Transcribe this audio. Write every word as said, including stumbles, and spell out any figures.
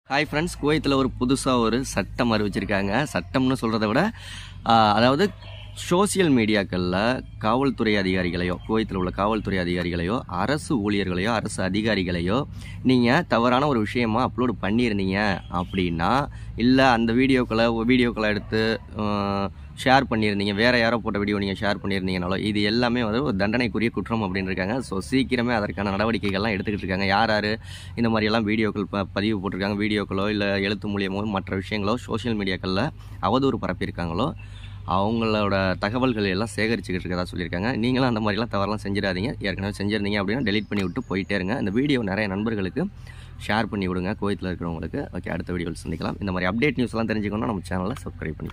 Hi friends, குவைத்தில் ஒரு புதுசாக ஒரு சட்டம் அறிவிச்சிருக்காங்க. சட்டம்னு சொல்கிறத விட அதாவது சோசியல் மீடியாக்களில் காவல்துறை அதிகாரிகளையோ, குவைத்தில் உள்ள காவல்துறை அதிகாரிகளையோ, அரசு ஊழியர்களையோ, அரசு அதிகாரிகளையோ நீங்கள் தவறான ஒரு விஷயமாக அப்லோடு பண்ணியிருந்தீங்க அப்படின்னா, இல்லை அந்த வீடியோக்களை வீடியோக்களை எடுத்து ஷேர் பண்ணியிருந்தீங்க, வேறு யாரோ போட்ட வீடியோ நீங்கள் ஷேர் பண்ணியிருந்தீங்கனாலோ, இது எல்லாமே வந்து ஒரு தண்டனைக்குரிய குற்றம் அப்படின்னு இருக்காங்க. ஸோ சீக்கிரமே அதற்கான நடவடிக்கைகள்லாம் எடுத்துக்கிட்டு இருக்காங்க. யார் யார் இந்த மாதிரியெல்லாம் வீடியோக்கள் ப பதிவு போட்டிருக்காங்க, வீடியோக்களோ இல்லை எழுத்து மூலியமோ மற்ற விஷயங்களோ சோஷியல் மீடியாக்களில் அவதூறு பரப்பியிருக்காங்களோ, அவங்களோட தகவல்கள் எல்லாம் சேகரிச்சுக்கிட்டு இருக்கதா சொல்லியிருக்காங்க. நீங்களும் அந்த மாதிரிலாம் தவறெல்லாம் செஞ்சிடாதீங்க. ஏற்கனவே செஞ்சுருந்தீங்க அப்படின்னா டெலிட் பண்ணி விட்டு போயிட்டே இருங்க. இந்த வீடியோ நிறைய நண்பர்களுக்கு ஷேர் பண்ணி விடுங்க, குவைத்தில் இருக்கிறவங்களுக்கு. ஓகே, அடுத்த வீடியோவில் சந்திக்கலாம். இந்த மாதிரி அப்டேட் நியூஸ்லாம் தெரிஞ்சுக்கணும்னா நம்ம சேனலை சப்ஸ்கிரைப் பண்ணி